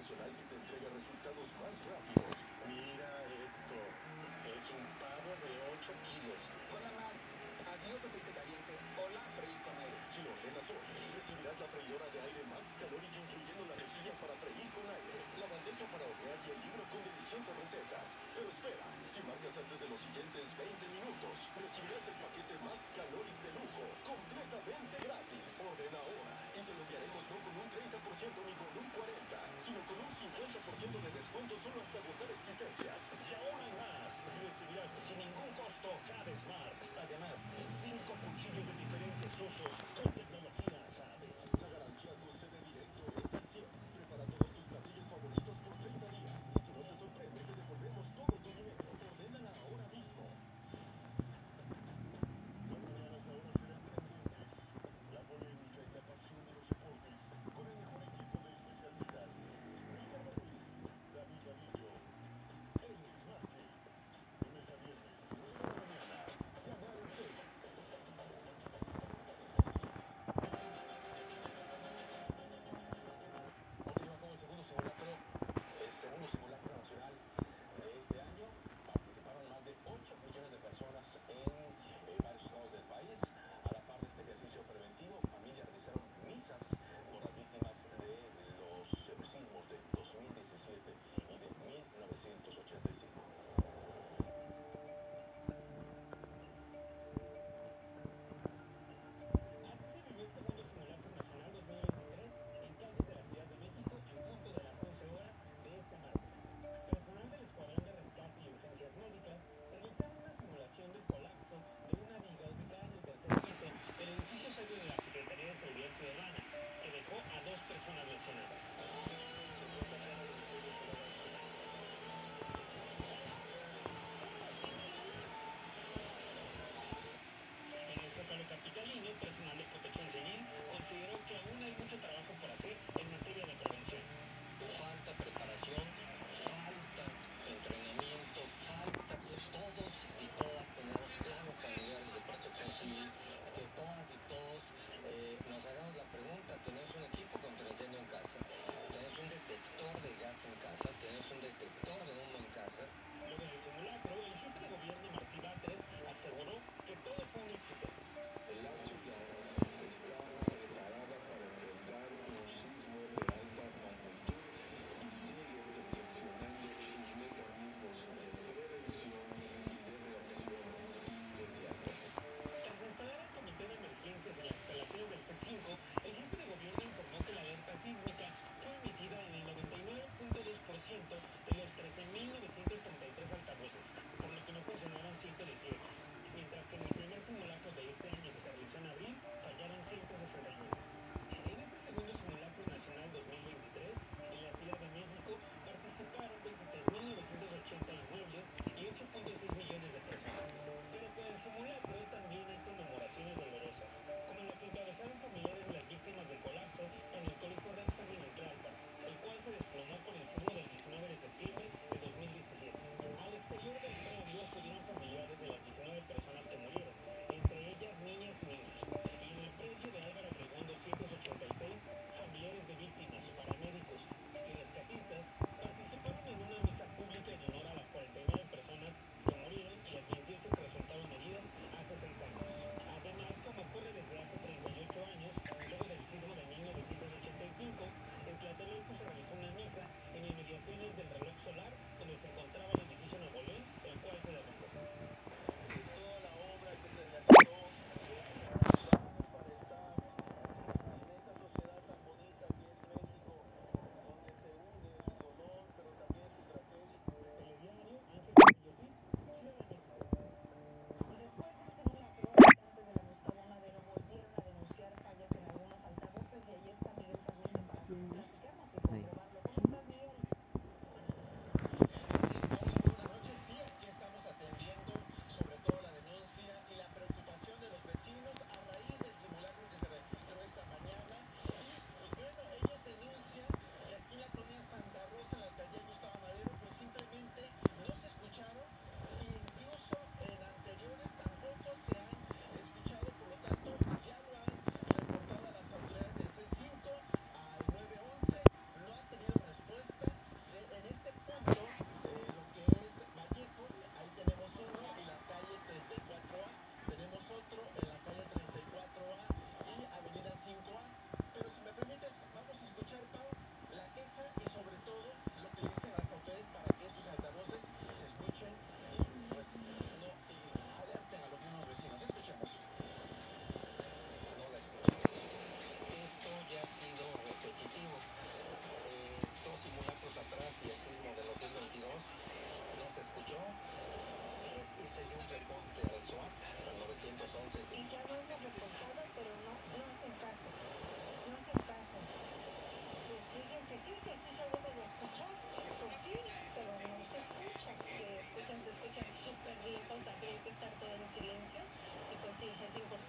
personal que te entrega resultados más rápidos. Mira esto. Es un pavo de 8 kilos. Hola Max, adiós aceite caliente. Hola freír con aire. Si lo ordenas hoy, recibirás la freidora de aire Max Caloric incluyendo la rejilla para freír con aire, la bandeja para hornear y el libro con deliciosas recetas. Pero espera, si marcas antes de los siguientes 20 minutos, recibirás el paquete Max Caloric de lujo, completamente gratis. Ordena ahora y te lo enviaremos no con un 30% ni con un 40%, sino con un 50% de descuento solo hasta agotar existencias. Y ahora hay más. Recibirás sin ningún costo Jade Smart. Además, 5 cuchillos de diferentes usos con tecnología Jade. La garantía con sede directo es al 100. Prepara todos tus platillos favoritos por 30 días. Y si no te sorprende, te devolvemos todo tu dinero. Ordénala ahora mismo. Las mañanas ahora serán candentes. La polémica y la pasión de los deportes con el mejor equipo de especialistas. Ricardo Ruiz, David Vadillo, El Desmarque. Lunes a viernes, 9 de la mañana. Canal 6.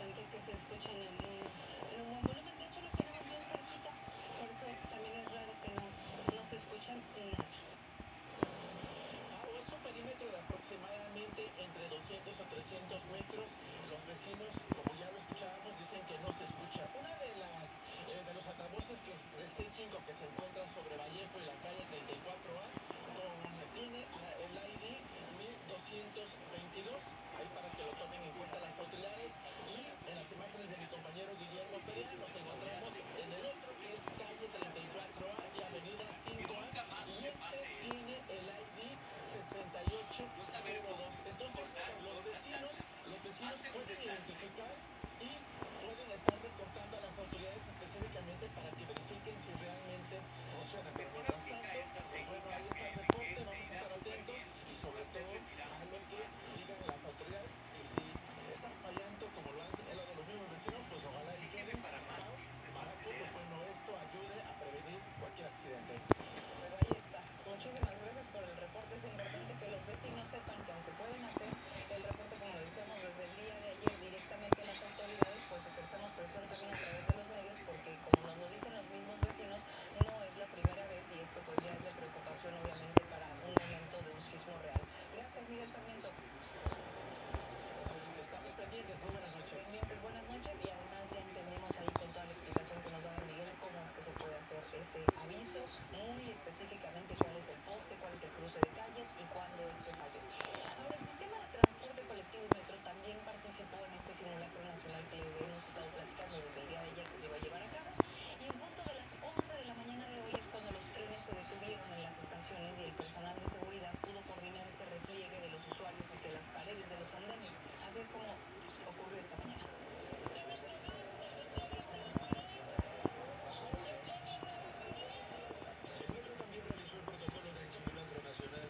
que se escuchan en un buen volumen. De hecho, los tenemos bien cerquita, por eso también es raro que no se escuchan nada. Es un perímetro de aproximadamente entre 200 o 300 metros. Los vecinos, como ya lo escuchábamos, dicen que no se escucha. Una de los altavoces del 65 que se encuentra sobre Vallejo y la calle 34A tiene el ID 1222, ahí para que lo tomen en cuenta las autoridades. Y en las imágenes de mi compañero Guillermo Perea nos encontramos en el otro, que es calle 34A y avenida 5A, y este tiene el ID 6802. Entonces los vecinos pueden identificar y pueden estar reportando a las autoridades específicamente para que verifiquen si realmente funciona. Pero mientras tanto, pues bueno, ahí está el reporte, vamos a estar atentos y sobre todo a lo que digan las autoridades, y si están fallando como lo han señalado los mismos vecinos, pues ojalá y queden para que pues bueno, esto ayude a prevenir cualquier accidente. Pues ahí está. Muchísimas gracias por el reporte. Es importante que los vecinos sepan que aunque pueden hacer el reporte, como lo decíamos desde el día de ayer, directamente a las autoridades, pues ejercemos presión también a través de los medios, porque como nos lo dicen los mismos vecinos, no es la primera vez y esto pues ya es de preocupación obviamente para un momento de un sismo real. Gracias, Miguel Sarmiento. Estamos pendientes, muy buenas noches. Pendientes, buenas noches, y además ya entendemos ahí con toda la explicación que nos daba Miguel cómo es que se puede hacer ese aviso, muy específicamente cuál es el poste, cuál es el cruce de calles y cuándo es que falló. Ahora, el sistema de transporte colectivo Metro también participó en este simulacro nacional que les hemos estado platicando desde el día de ayer que se iba a llevar a cabo, y en punto de las 11 de la mañana de hoy es cuando los trenes se detuvieron en las estaciones y el personal de seguridad pudo coordinar ese repliegue de los usuarios hacia las paredes de los andenes. Así es como ocurrió esta mañana. El metro también realizó el protocolo del simulacro nacional.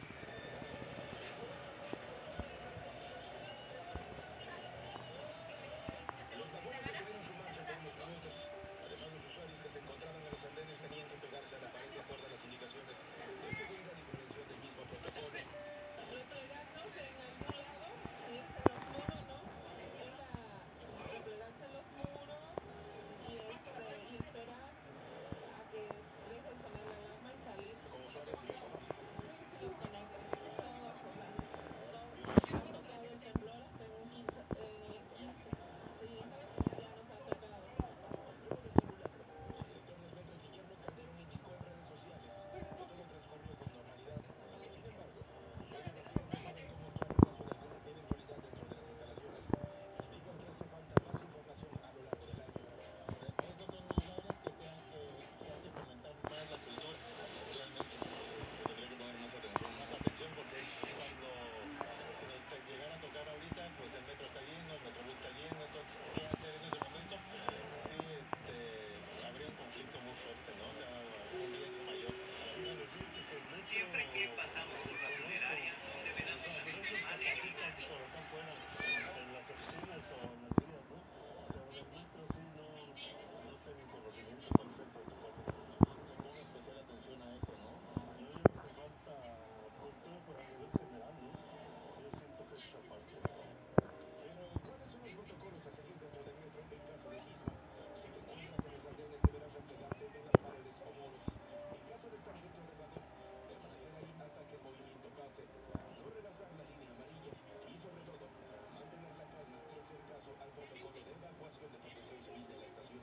Los vagones detuvieron su marcha por unos minutos. Además, los usuarios que se encontraban en los andenes tenían que pegarse a la pared de acuerdo a las indicaciones de seguridad y prevención del mismo protocolo. Replegarnos en algún lado, si es en los muros, ¿no? Era replegarse en los muros y esperar a que deje de sonar la alarma y salir. Como usuarios sí los conocen. Sí, sí los conozco, todos, o sea, nos ha tocado el temblor hasta en un 15, sí, ya nos ha tocado. Luego del simulacro, el director del metro, Guillermo Calderón, indicó en redes sociales que todo transcurrió con normalidad. Sin embargo, ellos refieren no saber cómo actuar en caso de alguna eventualidad dentro de las instalaciones. Explican que hace falta más información a lo largo del año. Es determinable que hay que fomentar más la cultura. Realmente se tendría que poner más atención porque es cuando si nos llegara a tocar ahorita, pues el metro está lleno, el metrobús está lleno, entonces ¿qué hacer en ese momento? Sí, habría un conflicto muy fuerte, ¿no? O sea, un riesgo mayor. Déjame decirte que el metro siempre que pasamos por la funeraria donde velamos a víctimas capacitan por acá afuera, en las oficinas o en las vías, ¿no? Pero del metro sí no tengo conocimiento cuál es el protocolo. Que se le ponga especial atención a eso, ¿no? Yo digo que falta cultura, pero a nivel general, ¿no? Yo siento que es esa parte. Pero, ¿cuáles son los protocolos a seguir dentro del metro en caso de sismo? Si te encuentras en los andenes, deberás replegarte en las paredes o muros. En caso de estar dentro del vagón, permanecer ahí hasta que el movimiento pase. No rebasar la línea amarilla y, sobre todo, mantener la calma y hacer caso al protocolo de evacuación de protección civil de la estación.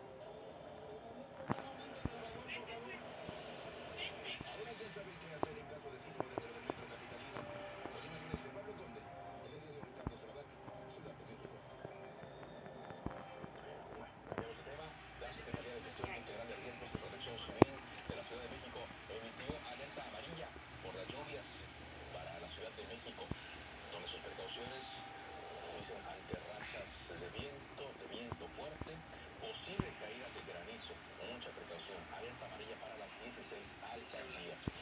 Ahora ya saben qué hacer en caso de sismo dentro del metro capitalino. Con imágenes de Pablo Conde, Telediario Ricardo Solavac, Ciudad de México. Bueno, cambiamos de tema. La Secretaría de Gestión Integral de Riesgos y Protección Civil de la Ciudad de México emitió alerta amarilla por las lluvias para la Ciudad de México. Tome sus precauciones, dicen, ante rachas de viento fuerte, posible caída de granizo. Mucha precaución. Alerta amarilla para las 16 alcaldías.